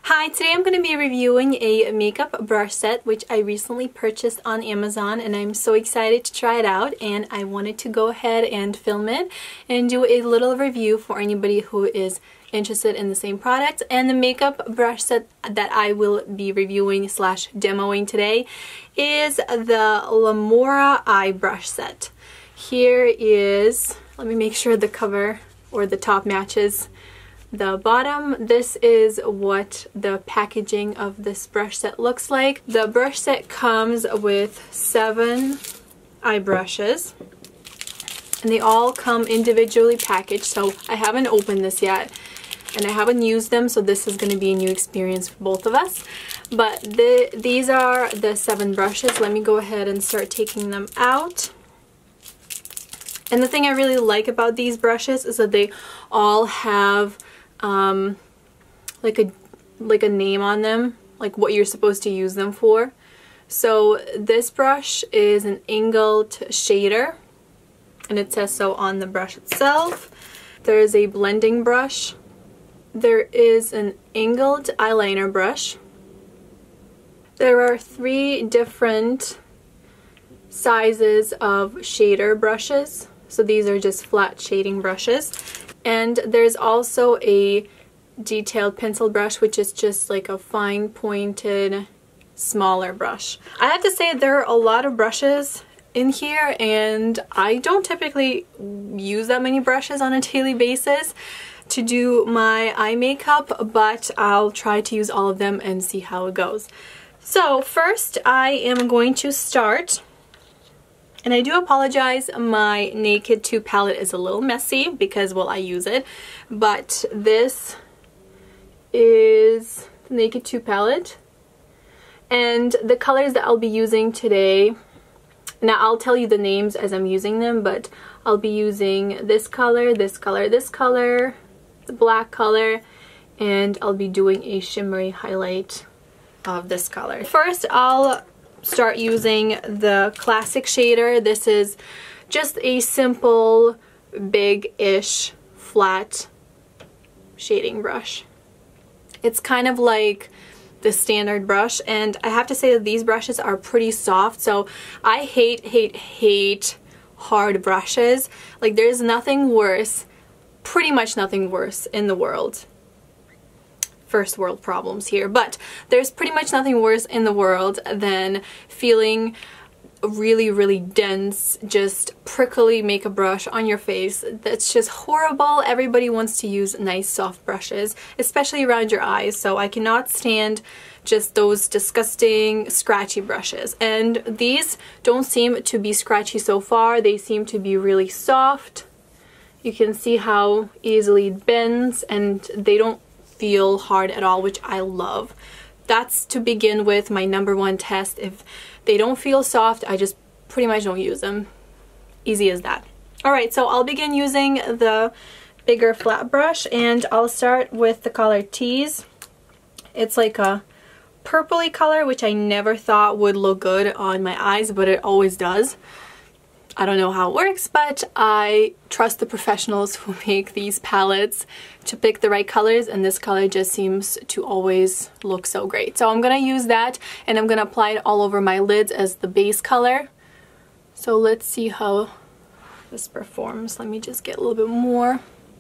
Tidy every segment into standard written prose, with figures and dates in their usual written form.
Hi, today I'm going to be reviewing a makeup brush set which I recently purchased on Amazon, and I'm so excited to try it out, and I wanted to go ahead and film it and do a little review for anybody who is interested in the same product. And the makeup brush set that I will be reviewing slash demoing today is the Lamora eye brush set. Here is, let me make sure the cover or the top matches the bottom. This is what the packaging of this brush set looks like. The brush set comes with 7 eye brushes, and they all come individually packaged. So I haven't opened this yet and I haven't used them, so this is going to be a new experience for both of us. But these are the 7 brushes. Let me go ahead and start taking them out. And the thing I really like about these brushes is that they all have like a name on them, like what you're supposed to use them for. So this brush is an angled shader, and it says so on the brush itself. There is a blending brush. There is an angled eyeliner brush. There are 3 different sizes of shader brushes. So these are just flat shading brushes. And there's also a detailed pencil brush, which is just like a fine pointed smaller brush. I have to say there are a lot of brushes in here, and I don't typically use that many brushes on a daily basis to do my eye makeup, but I'll try to use all of them and see how it goes. So first I am going to start. And I do apologize, my Naked 2 palette is a little messy because, well, I use it. But this is the Naked 2 palette. And the colors that I'll be using today, now I'll tell you the names as I'm using them, but I'll be using this color, this color, this color, the black color, and I'll be doing a shimmery highlight of this color. First, I'll start using the classic shader. This is just a simple, big-ish, flat shading brush. It's kind of like the standard brush, and I have to say that these brushes are pretty soft, so I hate hard brushes. Like, there's nothing worse, pretty much nothing worse in the world. First world problems here, but there's pretty much nothing worse in the world than feeling a really dense, just prickly makeup brush on your face. That's just horrible. Everybody wants to use nice soft brushes, especially around your eyes, so I cannot stand just those disgusting scratchy brushes. And these don't seem to be scratchy so far. They seem to be really soft. You can see how easily it bends, and they don't feel hard at all, which I love. That's, to begin with, my #1 test. If they don't feel soft, I just pretty much don't use them. Easy as that. Alright, so I'll begin using the bigger flat brush, and I'll start with the color Tease. It's like a purpley color, which I never thought would look good on my eyes, but it always does. I don't know how it works, but I trust the professionals who make these palettes to pick the right colors, and this color just seems to always look so great. So I'm going to use that, and I'm going to apply it all over my lids as the base color. So let's see how this performs. Let me just get a little bit more.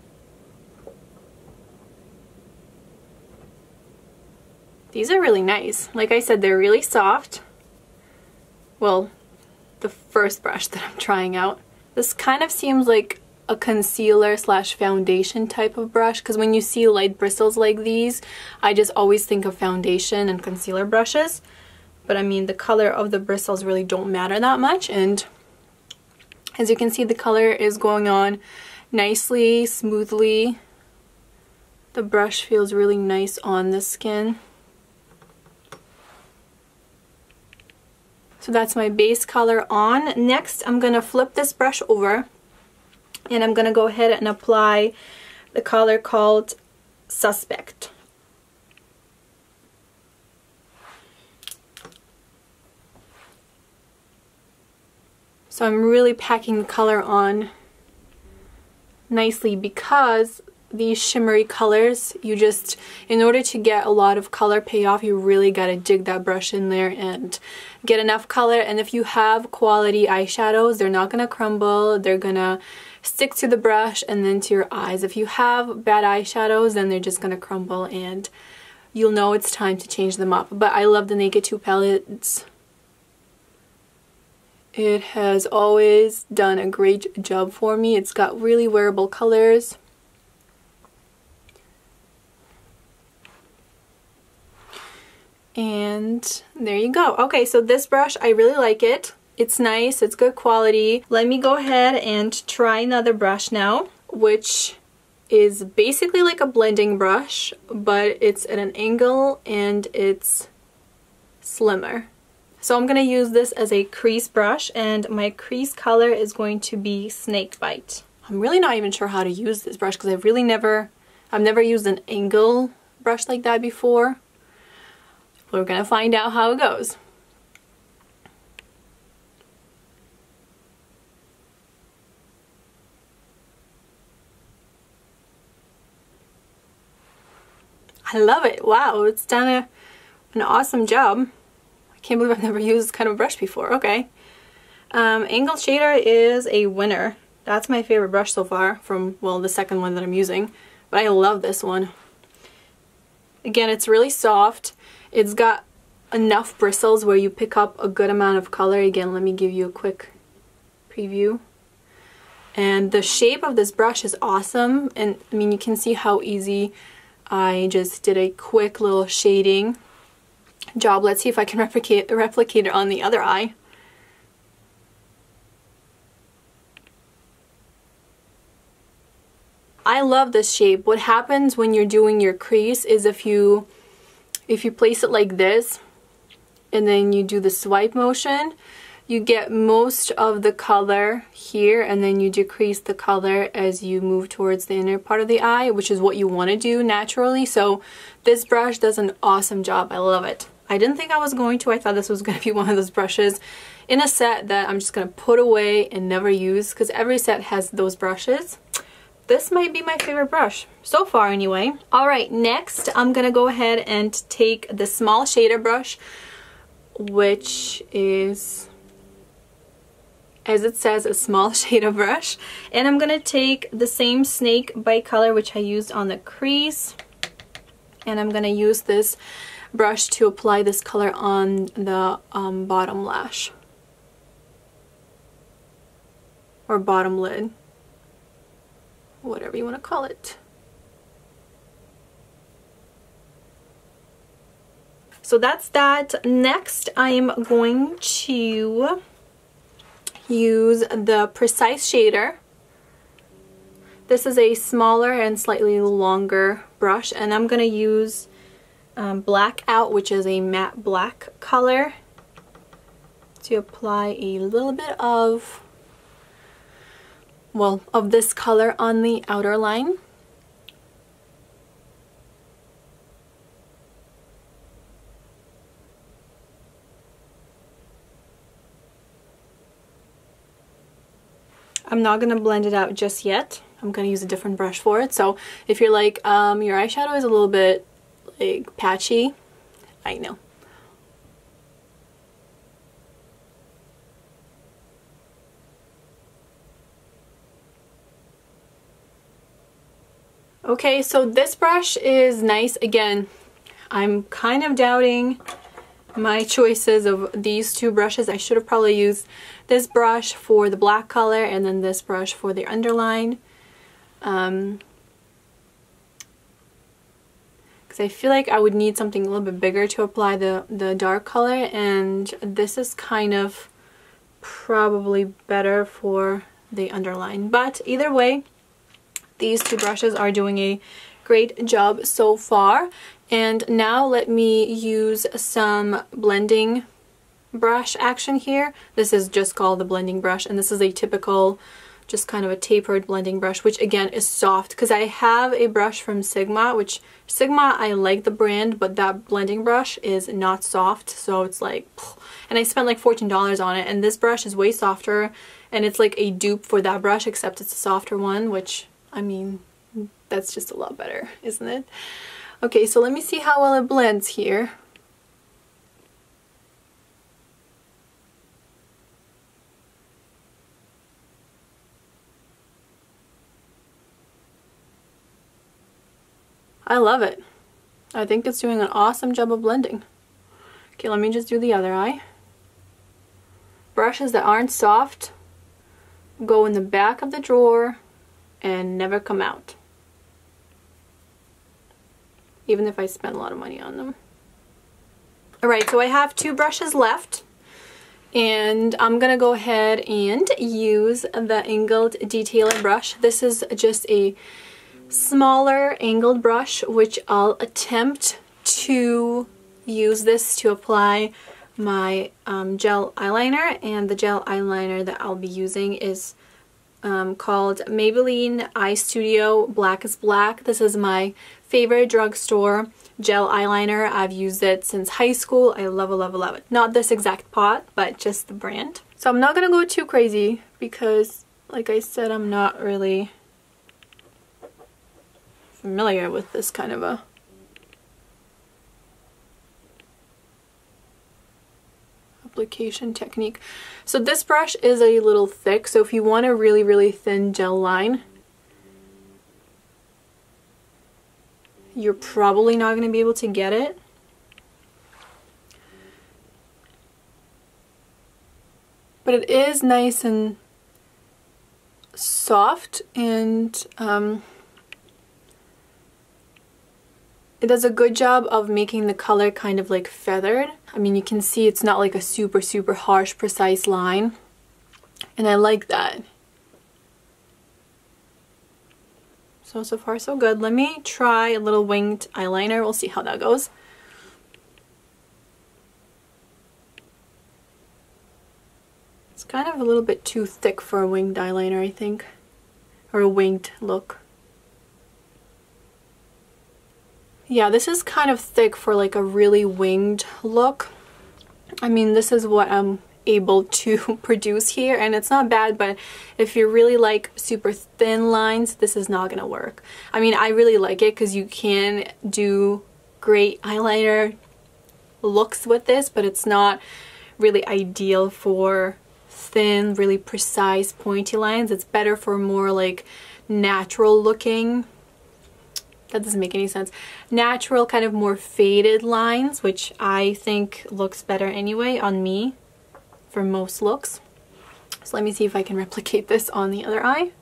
These are really nice. Like I said, they're really soft. Well, the first brush that I'm trying out. This kind of seems like a concealer slash foundation type of brush, because when you see light bristles like these, I just always think of foundation and concealer brushes. But I mean, the color of the bristles really don't matter that much, and as you can see, the color is going on nicely, smoothly. The brush feels really nice on the skin. So that's my base color on. Next, I'm going to flip this brush over, and I'm going to go ahead and apply the color called Suspect. So I'm really packing the color on nicely because these shimmery colors, you just, in order to get a lot of color payoff, you really gotta dig that brush in there and get enough color. And if you have quality eyeshadows, they're not gonna crumble, they're gonna stick to the brush and then to your eyes. If you have bad eyeshadows, then they're just gonna crumble and you'll know it's time to change them up. But I love the Naked 2 palette. It has always done a great job for me. It's got really wearable colors. And there you go. Okay, so this brush, I really like it. It's nice, it's good quality. Let me go ahead and try another brush now, which is basically like a blending brush, but it's at an angle and it's slimmer. So I'm gonna use this as a crease brush, and my crease color is going to be Snakebite. I'm really not even sure how to use this brush because I've never used an angle brush like that before. We're gonna find out how it goes. I love it. Wow, it's done an awesome job. I can't believe I've never used this kind of brush before. Okay. Angle Shader is a winner. That's my favorite brush so far from, well, the second one that I'm using. But I love this one. Again, it's really soft. It's got enough bristles where you pick up a good amount of color. Again, let me give you a quick preview. And the shape of this brush is awesome. And I mean, you can see how easy I just did a quick little shading job. Let's see if I can replicate it on the other eye. I love this shape. What happens when you're doing your crease is if you place it like this and then you do the swipe motion, you get most of the color here and then you decrease the color as you move towards the inner part of the eye, which is what you want to do naturally. So this brush does an awesome job. I love it. I didn't think I was going to. I thought this was going to be one of those brushes in a set that I'm just going to put away and never use because every set has those brushes. This might be my favorite brush so far anyway. Alright, next I'm going to go ahead and take the small shader brush, which is, as it says, a small shader brush. And I'm going to take the same Snakebite color which I used on the crease. And I'm going to use this brush to apply this color on the bottom lash. Or bottom lid. Whatever you want to call it. So that's that. Next, I'm going to use the Precise Shader. This is a smaller and slightly longer brush, and I'm going to use Blackout, which is a matte black color, to apply a little bit of, well, of this color on the outer line. I'm not going to blend it out just yet. I'm going to use a different brush for it. So if you're like, your eyeshadow is a little bit like patchy, I know. Okay, so this brush is nice. Again, I'm kind of doubting my choices of these two brushes. I should have probably used this brush for the black color and then this brush for the underline. Because I feel like I would need something a little bit bigger to apply the dark color, and this is kind of probably better for the underline. But either way, these two brushes are doing a great job so far. And now let me use some blending brush action here. This is just called the blending brush, and this is a typical, just kind of a tapered blending brush, which again is soft, because I have a brush from Sigma, which Sigma, I like the brand, but that blending brush is not soft, so it's like, and I spent like $14 on it, and this brush is way softer, and it's like a dupe for that brush, except it's a softer one, which, I mean, that's just a lot better, isn't it? Okay, so let me see how well it blends here. I love it. I think it's doing an awesome job of blending. Okay, let me just do the other eye. Brushes that aren't soft go in the back of the drawer and never come out, even if I spend a lot of money on them. Alright, so I have 2 brushes left, and I'm gonna go ahead and use the angled detailer brush. This is just a smaller angled brush, which I'll attempt to use this to apply my gel eyeliner, and the gel eyeliner that I'll be using is called Maybelline Eye Studio Black is Black. This is my favorite drugstore gel eyeliner. I've used it since high school. I love it, love it, love it. Not this exact pot, but just the brand. So I'm not gonna go too crazy because, like I said, I'm not really familiar with this kind of a application technique. So this brush is a little thick, so if you want a really, really thin gel line, you're probably not going to be able to get it. But it is nice and soft, and it does a good job of making the color kind of like feathered. I mean, you can see it's not like a super, super harsh, precise line. And I like that. So far so good. Let me try a little winged eyeliner. We'll see how that goes. It's kind of a little bit too thick for a winged eyeliner, I think. Or a winged look. Yeah, this is kind of thick for like a really winged look. I mean, this is what I'm able to produce here, and it's not bad, but if you really like super thin lines, this is not gonna work. I mean, I really like it because you can do great eyeliner looks with this, but it's not really ideal for thin, really precise, pointy lines. It's better for more like natural looking, that doesn't make any sense, natural, kind of more faded lines, which I think looks better anyway on me for most looks. So let me see if I can replicate this on the other eye.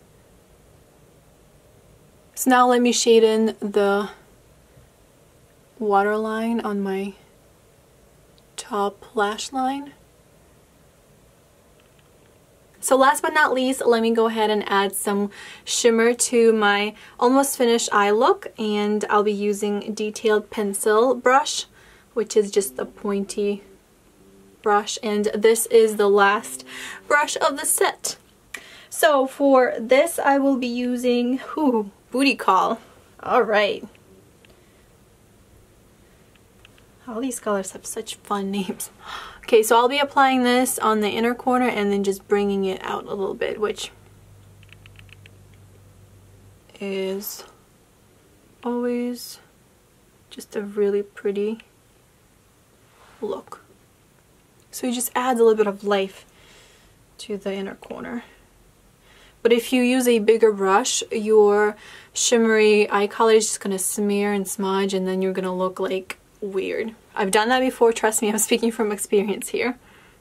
So now let me shade in the waterline on my top lash line. So last but not least, let me go ahead and add some shimmer to my almost finished eye look, and I'll be using Detailed Pencil brush, which is just a pointy brush, and this is the last brush of the set. So for this I will be using Booty Call. Alright. All these colors have such fun names. Okay, so I'll be applying this on the inner corner and then just bringing it out a little bit, which is always just a really pretty look. So it just adds a little bit of life to the inner corner. But if you use a bigger brush, your shimmery eye color is just going to smear and smudge, and then you're going to look like weird. I've done that before, trust me, I'm speaking from experience here.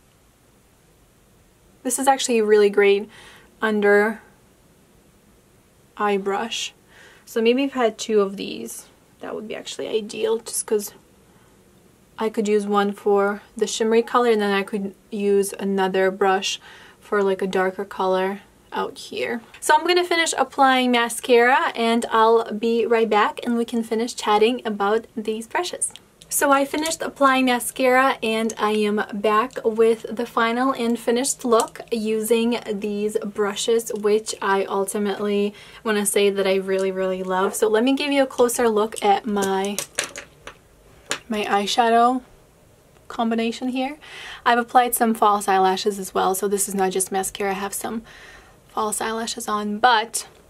This is actually a really great under eye brush. So maybe if I had 2 of these, that would be actually ideal, just because I could use one for the shimmery color, and then I could use another brush for like a darker color out here. So I'm gonna finish applying mascara, and I'll be right back and we can finish chatting about these brushes. So I finished applying mascara, and I am back with the final and finished look using these brushes, which I ultimately want to say that I really, really love. So let me give you a closer look at my eyeshadow combination here. I've applied some false eyelashes as well, so this is not just mascara. I have some false eyelashes on, but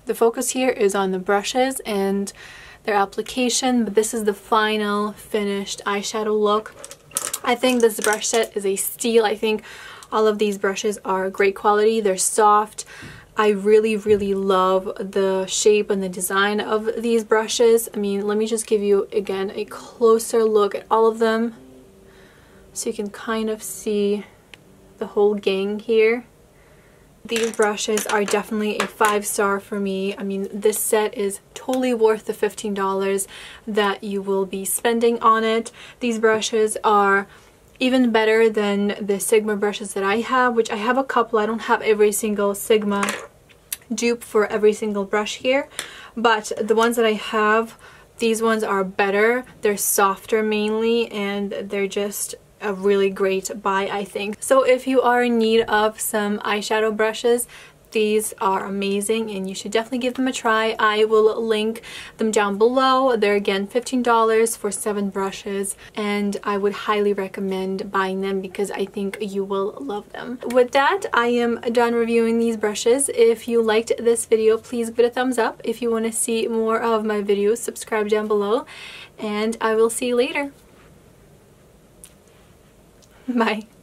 The focus here is on the brushes and their application, but this is the final finished eyeshadow look. I think this brush set is a steal. I think all of these brushes are great quality. They're soft. I really, really love the shape and the design of these brushes. I mean, let me just give you, again, a closer look at all of them so you can kind of see the whole gang here. These brushes are definitely a 5-star for me. I mean, this set is totally worth the $15 that you will be spending on it. These brushes are even better than the Sigma brushes that I have, which I have a couple. I don't have every single Sigma dupe for every single brush here, but the ones that I have, these ones are better. They're softer mainly, and they're just a really great buy, I think. So if you are in need of some eyeshadow brushes, these are amazing and you should definitely give them a try. I will link them down below. They're again $15 for 7 brushes, and I would highly recommend buying them because I think you will love them. With that, I am done reviewing these brushes. If you liked this video, please give it a thumbs up. If you want to see more of my videos, subscribe down below, and I will see you later. Bye.